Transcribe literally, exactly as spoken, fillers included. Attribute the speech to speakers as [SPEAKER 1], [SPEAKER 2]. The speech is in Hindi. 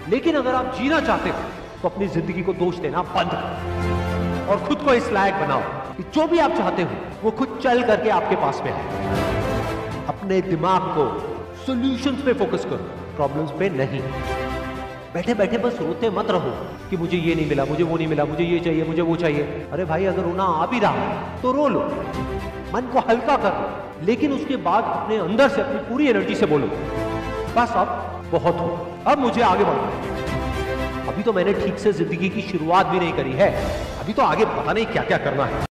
[SPEAKER 1] लेकिन अगर आप जीना चाहते हो तो अपनी जिंदगी को दोष देना बंद करो और खुद को इस लायक बनाओ कि जो भी आप चाहते हो वो खुद चल करके आपके पास में आए। अपने दिमाग को सॉल्यूशंस पे फोकस करो, प्रॉब्लम्स पे नहीं। बैठे बैठे बस रोते मत रहो कि मुझे ये नहीं मिला, मुझे वो नहीं मिला, मुझे ये चाहिए, मुझे वो चाहिए। अरे भाई, अगर रोना आ भी रहा है तो रो लो, मन को हल्का कर लो, लेकिन उसके बाद अपने अंदर से अपनी पूरी एनर्जी से बोलो, बस अब बहुत हो, अब मुझे आगे बढ़ना है। अभी तो मैंने ठीक से जिंदगी की शुरुआत भी नहीं करी है, अभी तो आगे पता नहीं क्या क्या करना है।